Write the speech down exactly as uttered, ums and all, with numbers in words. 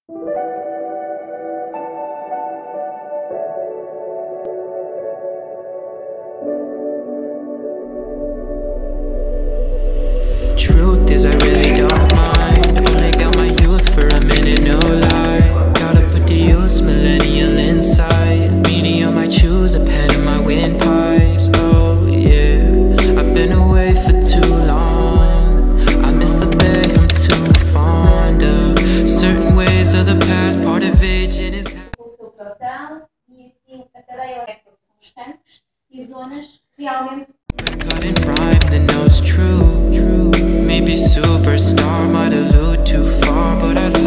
Truth is I really don't mind. Only got my youth for a minute, no lie. Gotta put the use millennial inside. Medium I choose, a pen in my windpipes. Oh yeah, I've been away for too long. I miss the bay, I'm too fond of certain ways of the past. Part of aging is o seu cartão e aqui a cadeia elétrica são os tanques e zonas realmente. cut and rhyme, then know it's true. Maybe superstar might allude too far, but I